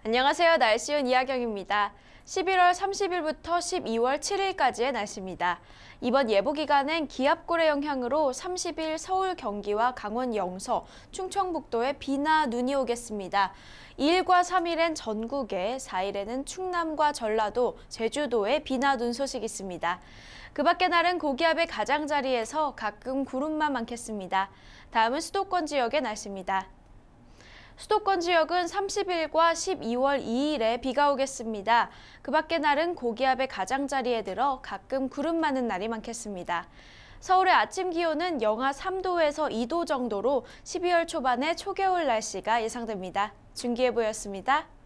안녕하세요. 날씨운 이하경입니다. 11월 30일부터 12월 7일까지의 날씨입니다. 이번 예보 기간엔 기압골의 영향으로 30일 서울, 경기와 강원 영서, 충청북도에 비나 눈이 오겠습니다. 2일과 3일엔 전국에, 4일에는 충남과 전라도, 제주도에 비나 눈 소식이 있습니다. 그 밖의 날은 고기압의 가장자리에서 가끔 구름만 많겠습니다. 다음은 수도권 지역의 날씨입니다. 수도권 지역은 30일과 12월 2일에 비가 오겠습니다. 그 밖의 날은 고기압의 가장자리에 들어 가끔 구름 많은 날이 많겠습니다. 서울의 아침 기온은 영하 3도에서 2도 정도로 12월 초반의 초겨울 날씨가 예상됩니다. 중기예보였습니다.